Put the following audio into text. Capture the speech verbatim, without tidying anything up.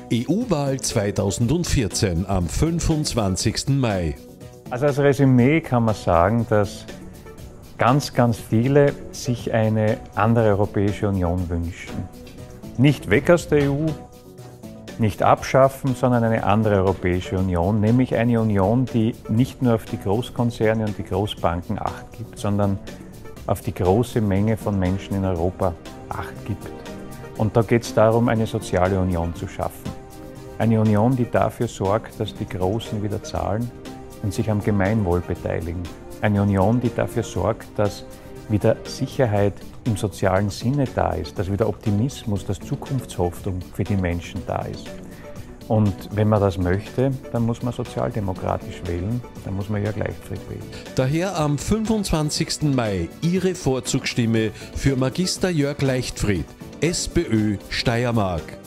E U-Wahl zweitausendvierzehn am fünfundzwanzigsten Mai. Also als Resümee kann man sagen, dass ganz, ganz viele sich eine andere Europäische Union wünschen. Nicht weg aus der E U, nicht abschaffen, sondern eine andere Europäische Union, nämlich eine Union, die nicht nur auf die Großkonzerne und die Großbanken Acht gibt, sondern auf die große Menge von Menschen in Europa Acht gibt. Und da geht es darum, eine soziale Union zu schaffen. Eine Union, die dafür sorgt, dass die Großen wieder zahlen und sich am Gemeinwohl beteiligen. Eine Union, die dafür sorgt, dass wieder Sicherheit im sozialen Sinne da ist, dass wieder Optimismus, dass Zukunftshoffnung für die Menschen da ist. Und wenn man das möchte, dann muss man sozialdemokratisch wählen, dann muss man Jörg Leichtfried wählen. Daher am fünfundzwanzigsten Mai Ihre Vorzugsstimme für Magister Jörg Leichtfried, SPÖ Steiermark.